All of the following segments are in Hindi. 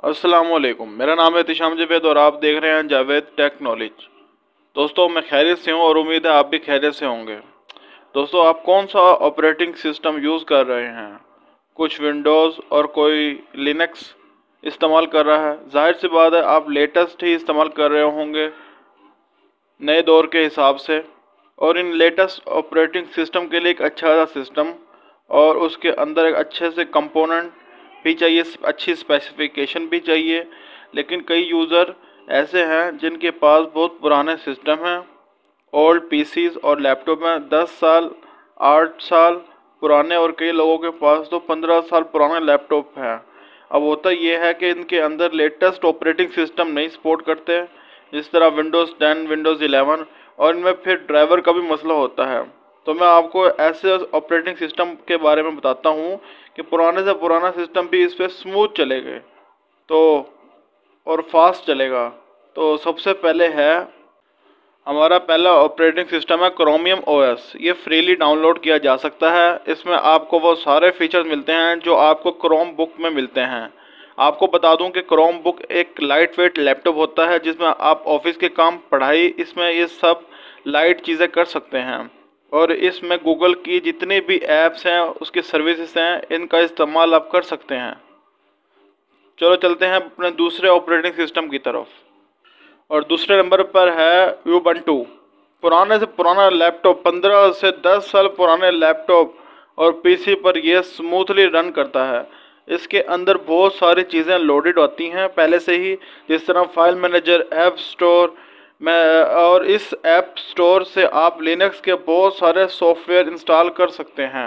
अस्सलामुअलैकुम, मेरा नाम है तिशाम जावेद और आप देख रहे हैं जावेद टेक नॉलेज। दोस्तों, मैं खैरियत से हूँ और उम्मीद है आप भी खैरियत से होंगे। दोस्तों, आप कौन सा ऑपरेटिंग सिस्टम यूज़ कर रहे हैं? कुछ विंडोज़ और कोई लिनक्स इस्तेमाल कर रहा है। जाहिर सी बात है आप लेटेस्ट ही इस्तेमाल कर रहे होंगे नए दौर के हिसाब से। और इन लेटेस्ट ऑपरेटिंग सिस्टम के लिए एक अच्छा सा सिस्टम और उसके अंदर एक अच्छे से कंपोनेंट भी चाहिए, अच्छी स्पेसिफिकेशन भी चाहिए। लेकिन कई यूज़र ऐसे हैं जिनके पास बहुत पुराने सिस्टम हैं, ओल्ड पीसीज और लैपटॉप में 10 साल 8 साल पुराने, और कई लोगों के पास तो 15 साल पुराने लैपटॉप हैं। अब होता यह है कि इनके अंदर लेटेस्ट ऑपरेटिंग सिस्टम नहीं सपोर्ट करते, जिस तरह विंडोज़ 10 विंडोज़ 11, और इनमें फिर ड्राइवर का भी मसला होता है। तो मैं आपको ऐसे ऑपरेटिंग सिस्टम के बारे में बताता हूँ कि पुराने से पुराना सिस्टम भी इस पर स्मूथ चलेगा तो और फास्ट चलेगा। तो सबसे पहले है हमारा पहला ऑपरेटिंग सिस्टम है क्रोमियम ओएस। ये फ्रीली डाउनलोड किया जा सकता है। इसमें आपको वो सारे फीचर्स मिलते हैं जो आपको क्रोम बुक में मिलते हैं। आपको बता दूं कि क्रोम बुक एक लाइट वेट लैपटॉप होता है जिसमें आप ऑफिस के काम, पढ़ाई, इसमें ये सब लाइट चीज़ें कर सकते हैं। और इसमें गूगल की जितनी भी ऐप्स हैं, उसकी सर्विसेज हैं, इनका इस्तेमाल आप कर सकते हैं। चलो चलते हैं अपने दूसरे ऑपरेटिंग सिस्टम की तरफ। और दूसरे नंबर पर है यूबंटू। पुराने से पुराना लैपटॉप, 15 से 10 साल पुराने लैपटॉप और पीसी पर यह स्मूथली रन करता है। इसके अंदर बहुत सारी चीज़ें लोडेड होती हैं पहले से ही, जिस तरह फाइल मैनेजर, ऐप स्टोर में, और इस ऐप स्टोर से आप लिनक्स के बहुत सारे सॉफ्टवेयर इंस्टॉल कर सकते हैं।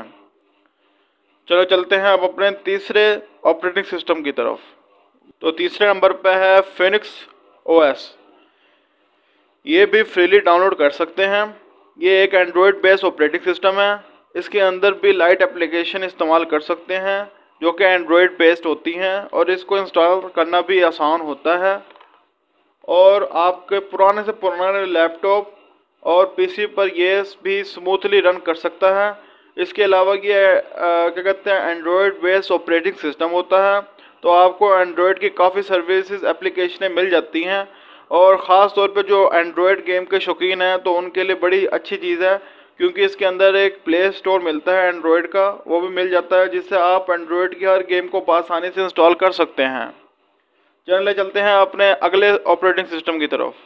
चलो चलते हैं अब अपने तीसरे ऑपरेटिंग सिस्टम की तरफ। तो तीसरे नंबर पे है फिनिक्स ओएस। ये भी फ्रीली डाउनलोड कर सकते हैं। ये एक एंड्रॉयड बेस्ड ऑपरेटिंग सिस्टम है। इसके अंदर भी लाइट एप्लीकेशन इस्तेमाल कर सकते हैं जो कि एंड्रॉयड बेस्ड होती हैं, और इसको इंस्टॉल करना भी आसान होता है। और आपके पुराने से पुराने लैपटॉप और पीसी पर ये भी स्मूथली रन कर सकता है। इसके अलावा ये क्या कहते हैं, एंड्रॉयड बेस्ड ऑपरेटिंग सिस्टम होता है, तो आपको एंड्रॉयड की काफ़ी सर्विसेज एप्लीकेशनें मिल जाती हैं। और ख़ास तौर पे जो एंड्रॉयड गेम के शौकीन हैं तो उनके लिए बड़ी अच्छी चीज़ है, क्योंकि इसके अंदर एक प्ले स्टोर मिलता है एंड्रॉयड का, वो भी मिल जाता है, जिससे आप एंड्रॉयड की हर गेम को आसानी से इंस्टॉल कर सकते हैं। चलते हैं अपने अगले ऑपरेटिंग सिस्टम की तरफ।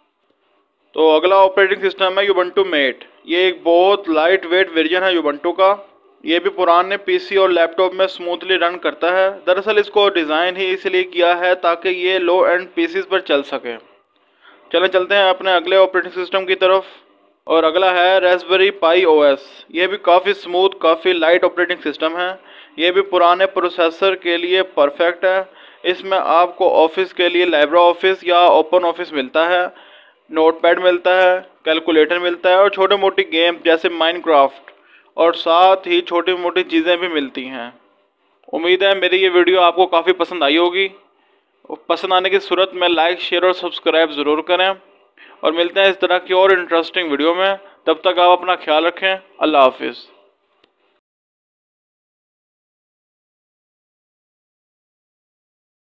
तो अगला ऑपरेटिंग सिस्टम है यूबंटू मेट। ये एक बहुत लाइट वेट वर्जन है यूबंटू का। ये भी पुराने पीसी और लैपटॉप में स्मूथली रन करता है। दरअसल इसको डिज़ाइन ही इसलिए किया है ताकि ये लो एंड पीसीज पर चल सके। चलते हैं अपने अगले ऑपरेटिंग सिस्टम की तरफ। और अगला है रास्पबेरी पाई ओएस। ये भी काफ़ी स्मूथ, काफ़ी लाइट ऑपरेटिंग सिस्टम है। ये भी पुराने प्रोसेसर के लिए परफेक्ट है। इसमें आपको ऑफिस के लिए लाइब्रा ऑफिस या ओपन ऑफिस मिलता है, नोटपैड मिलता है, कैलकुलेटर मिलता है, और छोटे मोटी गेम जैसे माइनक्राफ्ट, और साथ ही छोटी मोटी चीज़ें भी मिलती हैं। उम्मीद है मेरी ये वीडियो आपको काफ़ी पसंद आई होगी। पसंद आने की सूरत में लाइक, शेयर और सब्सक्राइब ज़रूर करें, और मिलते हैं इस तरह की और इंटरेस्टिंग वीडियो में। तब तक आप अपना ख्याल रखें। अल्लाह हाफिज़।